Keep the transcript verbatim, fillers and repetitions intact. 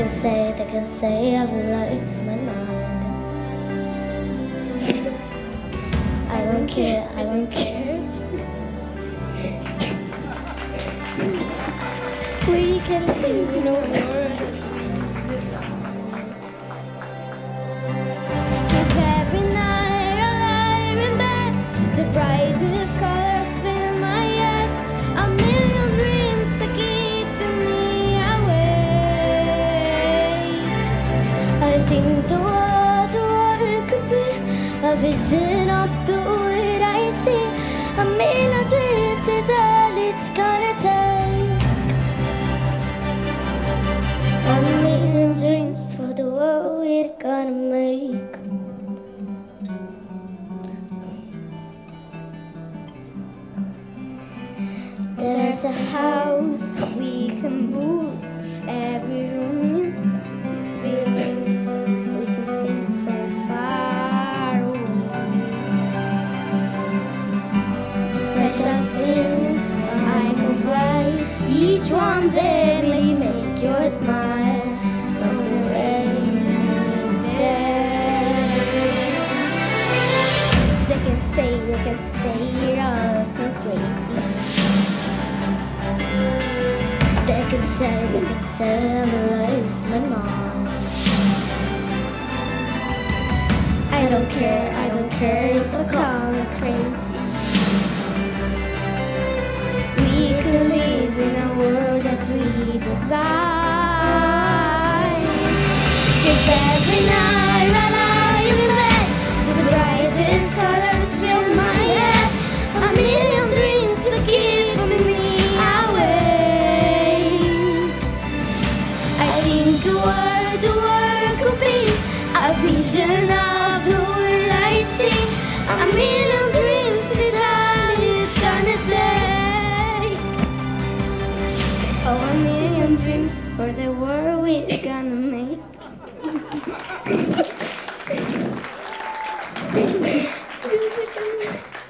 can say, they can say I've lost my mind. I don't care, I don't care. We can live in a world. Cause every night I lie in bed, the brightest colors fill my head. A million dreams are keeping me awake. I think the world, the world could be a vision of the world I see. A million dreams is all it's gonna take. A million dreams for the world we're gonna make. There's a house we can boot. Every room is filled. We can think from far away. Special things I can buy. Each one daily make your smile on the rainy day. They can say, they can say you're all so crazy. They can say, they can say I've lost my mind. I don't care, I don't care, it's so call me crazy. We can live in a world that we desire. Cause every night I lie in bed, the brightest colors fill my head. A million dreams to keep me awake. I think the world, the world could be a vision of the world I see. A million dreams is all it's gonna take. Oh, a million dreams for the world we're gonna make.